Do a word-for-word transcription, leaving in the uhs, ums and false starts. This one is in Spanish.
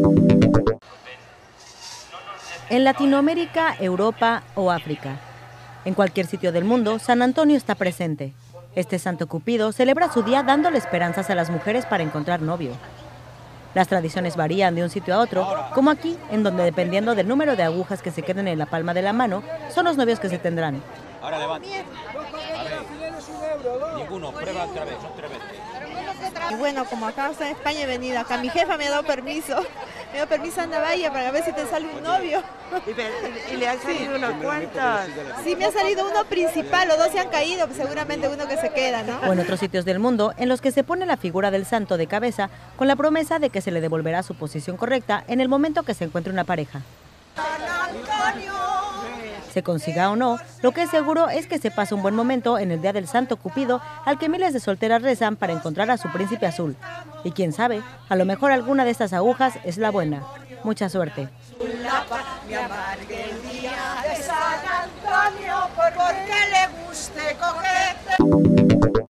En Latinoamérica, Europa o África, en cualquier sitio del mundo, San Antonio está presente. Este santo Cupido celebra su día dándole esperanzas a las mujeres para encontrar novio. Las tradiciones varían de un sitio a otro, como aquí, en donde dependiendo del número de agujas que se queden en la palma de la mano, son los novios que se tendrán. Ahora levanta. A ver. Ninguno, prueba otra vez, otra vez. Y bueno, como acá estoy en España he venido acá, mi jefa me ha dado permiso, me dio permiso a Navalla para ver si te sale un novio. ¿Y, y le han salido unos cuantos? Sí, me ha salido uno principal, los dos se han caído, pues seguramente uno que se queda, ¿no? O en otros sitios del mundo, en los que se pone la figura del santo de cabeza con la promesa de que se le devolverá su posición correcta en el momento que se encuentre una pareja. Se consiga o no, lo que es seguro es que se pasa un buen momento en el día del Santo Cupido, al que miles de solteras rezan para encontrar a su príncipe azul. Y quién sabe, a lo mejor alguna de estas agujas es la buena. Mucha suerte. Me amargue el día de San Antonio, porque le guste coger.